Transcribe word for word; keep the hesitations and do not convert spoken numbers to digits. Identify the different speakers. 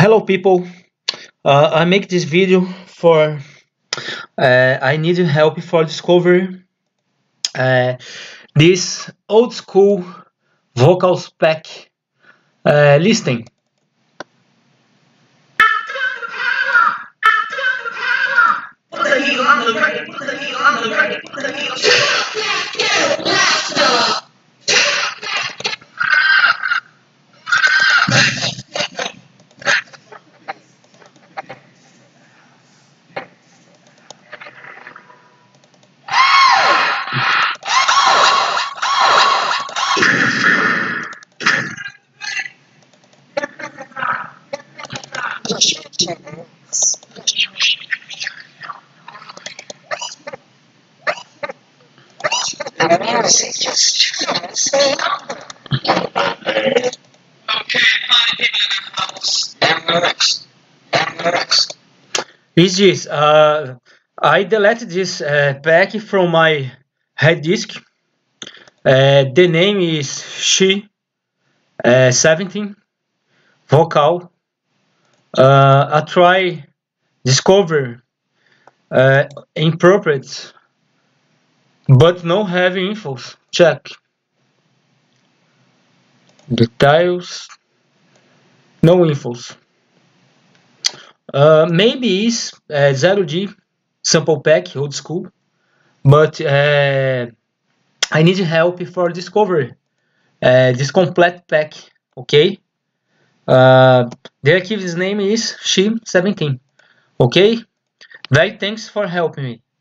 Speaker 1: Hello people, uh, I make this video for uh, I need help for discover uh, this old school vocals pack uh, listing. Is this? Uh, I deleted this uh, pack from my hard disk. Uh, the name is SHE seventeen vocal. Uh, I try discover uh, inappropriate, but no heavy infos. Check details. No infos. Uh, maybe it's uh, zero G sample pack, old school, but uh, I need help for discover uh, this complete pack. Okay. Uh, the archive's name is SHE seventeen. Okay. Very thanks for helping me.